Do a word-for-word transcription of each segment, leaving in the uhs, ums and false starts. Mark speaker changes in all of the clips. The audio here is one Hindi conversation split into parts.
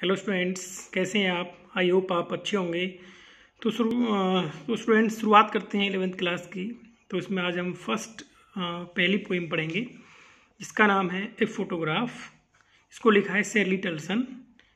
Speaker 1: हेलो स्टूडेंट्स, कैसे हैं आप? आई होप आप अच्छे होंगे। तो शुरू तो स्टूडेंट्स शुरुआत करते हैं इलेवेंथ क्लास की। तो इसमें आज हम फर्स्ट पहली पोइम पढ़ेंगे जिसका नाम है ए फोटोग्राफ। इसको लिखा है शेरली टल्सन।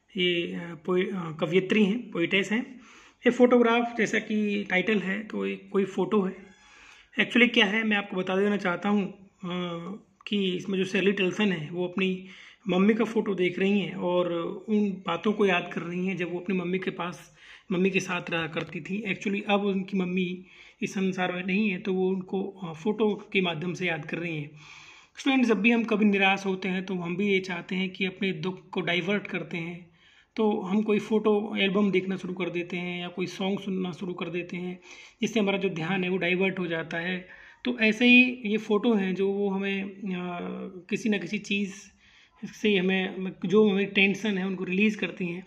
Speaker 1: ये कवयित्री हैं, पोइटेस हैं। ए फोटोग्राफ जैसा कि टाइटल है तो एक कोई फ़ोटो है। एक्चुअली क्या है मैं आपको बता देना चाहता हूँ कि इसमें जो शेरली टल्सन है वो अपनी मम्मी का फ़ोटो देख रही हैं और उन बातों को याद कर रही हैं जब वो अपनी मम्मी के पास मम्मी के साथ रहा करती थी। एक्चुअली अब उनकी मम्मी इस संसार में नहीं है तो वो उनको फ़ोटो के माध्यम से याद कर रही हैं। स्टूडेंट्स, जब भी हम कभी निराश होते हैं तो हम भी ये चाहते हैं कि अपने दुख को डाइवर्ट करते हैं तो हम कोई फ़ोटो एल्बम देखना शुरू कर देते हैं या कोई सॉन्ग सुनना शुरू कर देते हैं जिससे हमारा जो ध्यान है वो डाइवर्ट हो जाता है। तो ऐसे ही ये फ़ोटो हैं जो वो हमें आ, किसी न किसी चीज़ से हमें जो हमें टेंशन है उनको रिलीज़ करती हैं।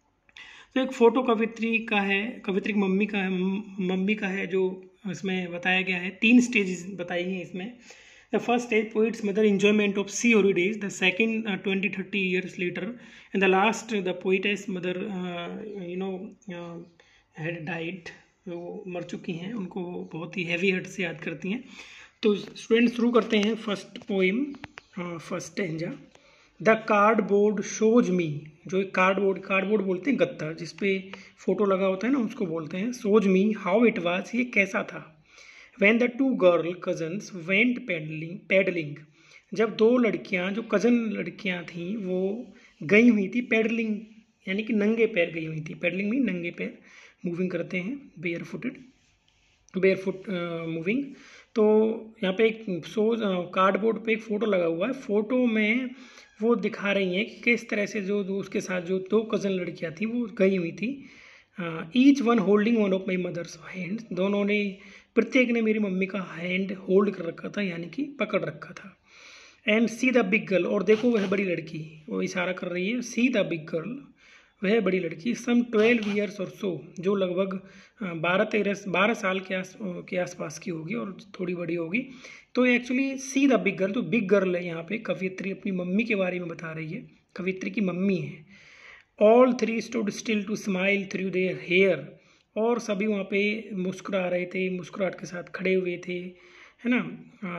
Speaker 1: तो एक फ़ोटो कवित्री का है, कवित्री की मम्मी का है मम्मी का है जो इसमें बताया गया है। तीन स्टेजेस बताई हैं इसमें। The first stage poet's mother enjoyment of sea holidays, the second uh, twenty thirty years later, and the last the poetess mother uh, you know uh, had died, वो मर चुकी हैं, उनको बहुत ही हैवी हार्ट से याद करती हैं। तो स्टूडेंट शुरू करते हैं first poem, first stanza. The cardboard shows me, जो एक कार्डबोर्ड कार्डबोर्ड बोलते हैं गत्ता जिसपे फोटो लगा होता है ना, उसको बोलते हैं। Shows me how it was, ये कैसा था। When the two girl cousins went pedaling, pedaling, जब दो लड़कियां जो कज़न लड़कियां थीं वो गई हुई थी पेडलिंग, यानी कि नंगे पैर गई हुई थी। पेडलिंग में नंगे पैर मूविंग करते हैं, barefooted, barefoot moving. तो यहाँ पे एक सो कार्डबोर्ड पे एक फ़ोटो लगा हुआ है। फ़ोटो में वो दिखा रही हैं कि किस तरह से जो, जो उसके साथ जो दो कज़न लड़कियाँ थी वो गई हुई थी। Each one holding one of my mother's hand, दोनों ने प्रत्येक ने मेरी मम्मी का हैंड होल्ड कर रखा था, यानी कि पकड़ रखा था। And see the big girl, और देखो वह बड़ी लड़की, वो इशारा कर रही है। सी द बिग गर्ल, वह बड़ी लड़की, सम ट्वेल्व ईयर्स और सो, जो लगभग बारह तेरह बारह साल के आस के आसपास की होगी और थोड़ी बड़ी होगी। तो actually see the big girl, तो बिग गर्ल है यहाँ पे। कवियत्री अपनी मम्मी के बारे में बता रही है, कवित्री की मम्मी है। All three stood still to smile through their hair, और सभी वहाँ पे मुस्कुरा रहे थे, मुस्कुराहट के साथ खड़े हुए थे, है ना।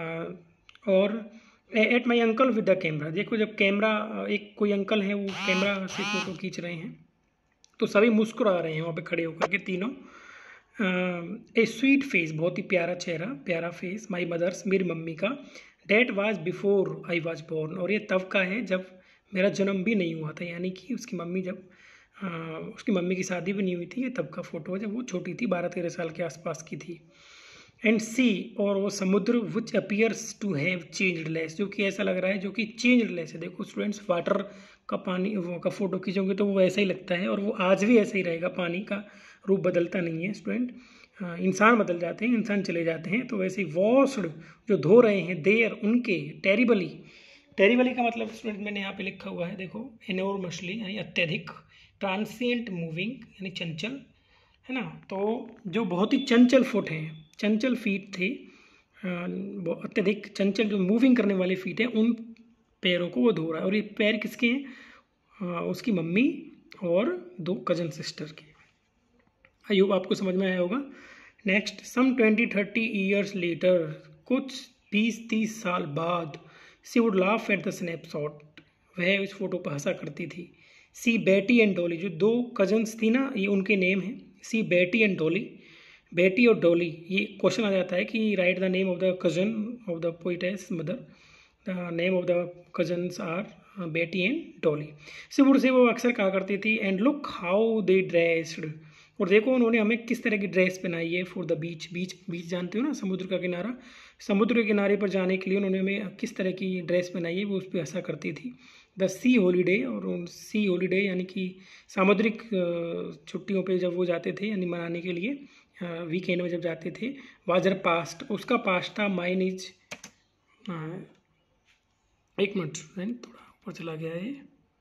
Speaker 1: आ, और and my uncle with the camera, देखो जब कैमरा, एक कोई अंकल हैं वो कैमरा से फोटो खींच रहे हैं तो सभी मुस्कुरा रहे हैं वहाँ पे खड़े होकर के तीनों। ए स्वीट फेस, बहुत ही प्यारा चेहरा, प्यारा फेस, माई मदर्स, मेरी मम्मी का। That was before I was born, और ये तब का है जब मेरा जन्म भी नहीं हुआ था, यानी कि उसकी मम्मी जब आ, उसकी मम्मी की शादी भी नहीं हुई थी। ये तब का फ़ोटो है जब वो छोटी थी, बारह तेरह साल के आसपास की थी। एंड सी, और वो समुद्र, which appears to have changed less, जो कि ऐसा लग रहा है जो कि चेंज्ड लेस है। देखो स्टूडेंट्स, वाटर का पानी वो का फ़ोटो खींचोगे तो वो वैसा ही लगता है और वो आज भी ऐसा ही रहेगा, पानी का रूप बदलता नहीं है स्टूडेंट। इंसान बदल जाते हैं, इंसान चले जाते हैं, तो वैसे ही वॉश्ड, जो धो रहे हैं, देयर, उनके, टेरिबली, टेरिबली का मतलब स्टूडेंट मैंने यहाँ पे लिखा हुआ है, देखो, एनोरमसली यानी अत्यधिक, ट्रांसिएंट मूविंग यानी चंचल, है ना। तो जो बहुत ही चंचल फुट हैं, चंचल फीट थे, अत्यधिक चंचल जो मूविंग करने वाले फीट हैं, उन पैरों को वो धो रहा है। और ये पैर किसके हैं? उसकी मम्मी और दो कजन सिस्टर के। आई होप आपको समझ में आया होगा। Next, some twenty thirty years later, कुछ बीस तीस साल बाद, she would laugh at the snapshot, वह इस फोटो पर हंसा करती थी। सी बेटी एंड डॉली, जो दो कजन्स थी ना, ये उनके नेम हैं, सी बेटी एंड डॉली, बेटी और डॉली। ये क्वेश्चन आ जाता है कि write the name of the cousin of the poetess mother, the name of the cousins are Betty and Dolly. से वो से वो अक्सर कहा करती थी, and look how they dressed, और देखो उन्होंने हमें किस तरह की ड्रेस पहनाई है, फॉर द बीच, बीच बीच जानते हो ना, समुद्र का किनारा, समुद्र के किनारे पर जाने के लिए उन्होंने हमें किस तरह की ड्रेस पहनाई है, वो उस पर हंसा करती थी। द सी हॉलीडे, और सी हॉलीडे यानी कि सामुद्रिक छुट्टियों पे जब वो जाते थे, यानी मनाने के लिए वीकेंड में जब जाते थे। वाजर पास्ट, उसका पास्ट था। माइन इज, एक मिनट थोड़ा ऊपर चला गया है।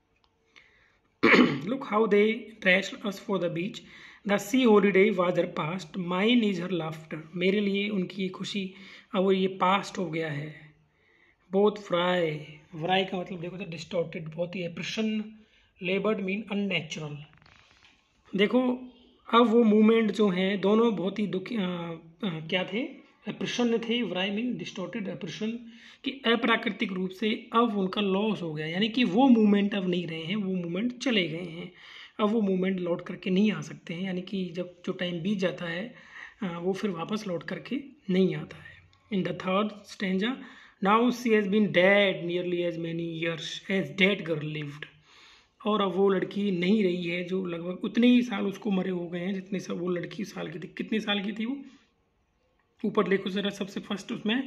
Speaker 1: Look how they dressed us for the beach, the sea holiday was her past, mine is her laughter, मेरे लिए उनकी खुशी अब वो ये पास्ट हो गया है। बोथ फ्राई, फ्राई का मतलब देखो तो डिस्टॉर्टेड, बहुत ही प्रसन्न लेबर्ड मीन अननेचुरल। देखो अब वो मूवमेंट जो हैं दोनों बहुत ही दुख क्या थे, अप्रसन्न थे। व्राई मीन डिस्टॉर्टेड, अप्रसन्न कि अप्राकृतिक रूप से अब उनका लॉस हो गया, यानी कि वो मूवमेंट अब नहीं रहे हैं, वो मूवमेंट चले गए हैं, अब वो मूवमेंट लौट करके नहीं आ सकते हैं। यानी कि जब जो टाइम बीत जाता है वो फिर वापस लौट करके नहीं आता है। In the third stanza, now she has been dead nearly as many years as that girl lived. और अब वो लड़की नहीं रही है जो लगभग उतने ही साल उसको मरे हो गए हैं जितने सब वो लड़की साल की थी। कितने साल की थी वो, ऊपर देखो ज़रा सबसे फर्स्ट उसमें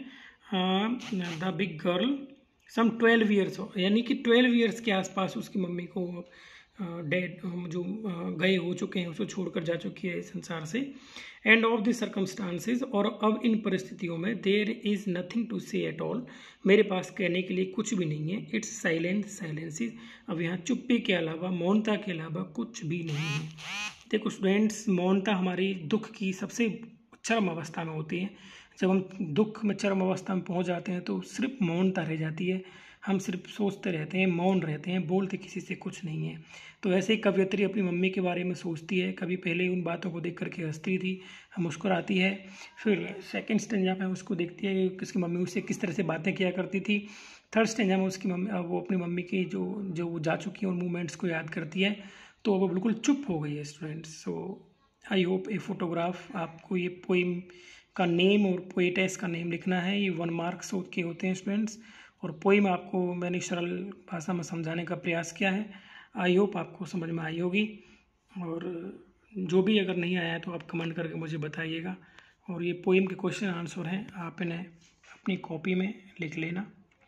Speaker 1: the big girl some twelve years, यानी कि ट्वेल्व ईयर्स के आसपास उसकी मम्मी को डेड जो गए हो चुके हैं, उसको छोड़कर जा चुकी है इस संसार से। एंड ऑफ द सर्कमस्टांसेस, और अब इन परिस्थितियों में there is nothing to say at all, मेरे पास कहने के लिए कुछ भी नहीं है। इट्स साइलेंट साइलेंसिस, अब यहाँ चुप्पी के अलावा, मौनता के अलावा कुछ भी नहीं है। देखो स्टूडेंट्स, मौनता हमारी दुख की सबसे चरम अवस्था में होती है। जब हम दुख में चरम अवस्था में पहुँच जाते हैं तो सिर्फ मौनता रह जाती है, हम सिर्फ सोचते रहते हैं, मौन रहते हैं, बोलते किसी से कुछ नहीं है। तो ऐसे ही कवयित्री अपनी मम्मी के बारे में सोचती है, कभी पहले उन बातों को देख करके हंसती थी, मुस्कुराती है, फिर सेकंड स्टेंजा में उसको देखती है कि उसकी मम्मी उससे किस तरह से बातें किया करती थी। थर्ड स्टेंजा में उसकी मम्मी वो अपनी मम्मी की जो जो वो जा चुकी है उन मोमेंट्स को याद करती है, तो वो बिल्कुल चुप हो गई है students. So I hope a photograph, आपको ये पोइम का नेम और पोएटेस का नेम लिखना है, ये वन मार्क्स के होते हैं स्टूडेंट्स। और पोइम आपको मैंने सरल भाषा में समझाने का प्रयास किया है, आई होप आपको समझ में आई होगी। और जो भी अगर नहीं आया तो आप कमेंट करके मुझे बताइएगा। और ये पोइम के क्वेश्चन आंसर हैं, आप इन्हें अपनी कॉपी में लिख लेना,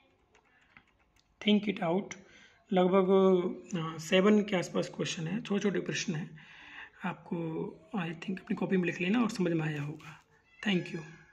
Speaker 1: थिंक इट आउट। लगभग सेवन के आसपास क्वेश्चन है, छोटे छोटे प्रश्न हैं, आपको आई थिंक अपनी कॉपी में लिख लेना और समझ में आया होगा। Thank you.